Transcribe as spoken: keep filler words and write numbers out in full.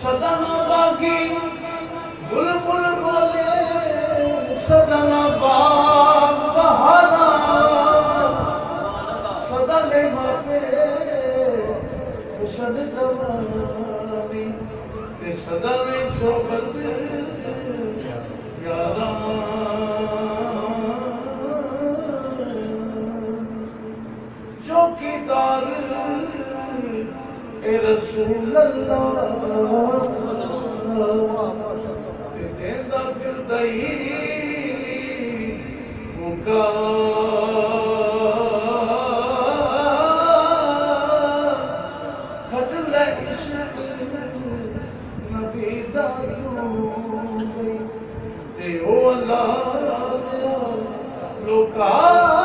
सदन बागी बुलबुल बोले सदन बाग बहाना सदन मापे सन जवानी ते सदन सोबत यारा चौकीदार ए रसूल अल्लाह देंदा फिर दही मुका खजल इश्क नबी दा ते ओ अल्लाह लोका